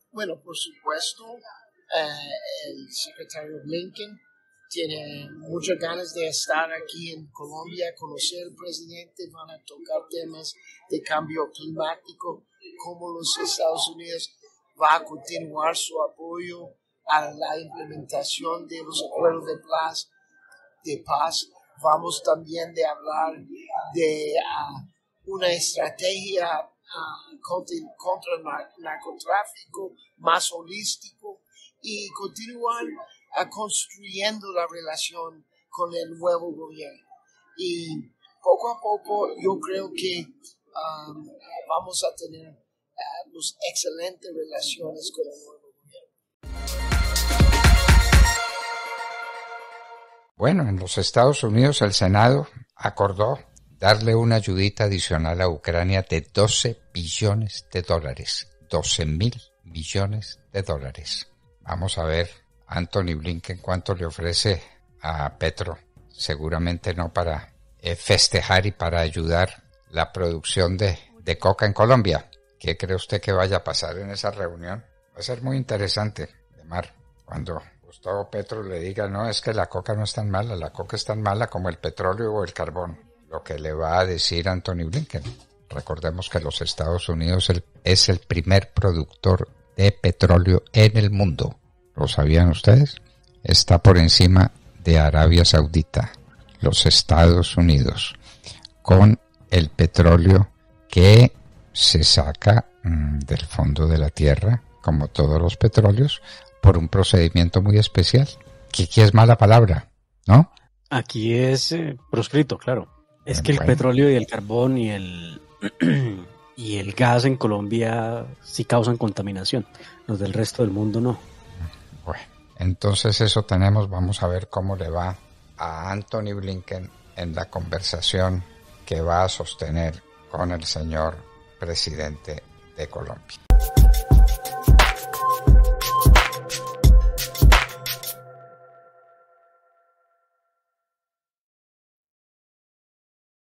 Bueno, por supuesto, el secretario Blinken tiene muchas ganas de estar aquí en Colombia, conocer al presidente, van a tocar temas de cambio climático, cómo los Estados Unidos va a continuar su apoyo a la implementación de los acuerdos de paz. Vamos también de hablar de una estrategia contra el narcotráfico más holístico y continuar construyendo la relación con el nuevo gobierno. Y poco a poco yo creo que vamos a tener excelentes relaciones con el nuevo gobierno. Bueno, en los Estados Unidos el Senado acordó darle una ayudita adicional a Ucrania de $12 billones, 12.000 millones de dólares. Vamos a ver, Antony Blinken, cuánto le ofrece a Petro. Seguramente no para festejar y para ayudar la producción de coca en Colombia. ¿Qué cree usted que vaya a pasar en esa reunión? Va a ser muy interesante, Demar, cuando Gustavo Petro le diga, no, es que la coca no es tan mala, la coca es tan mala como el petróleo o el carbón. Lo que le va a decir Antony Blinken. Recordemos que los Estados Unidos es el primer productor de petróleo en el mundo. ¿Lo sabían ustedes? Está por encima de Arabia Saudita, los Estados Unidos, con el petróleo que se saca del fondo de la tierra, como todos los petróleos, por un procedimiento muy especial. Que aquí es mala palabra, ¿no? Aquí es proscrito, claro. Es que el petróleo y el carbón y el gas en Colombia sí causan contaminación. Los del resto del mundo no. Bueno, entonces eso tenemos. Vamos a ver cómo le va a Antony Blinken en la conversación que va a sostener con el señor presidente de Colombia.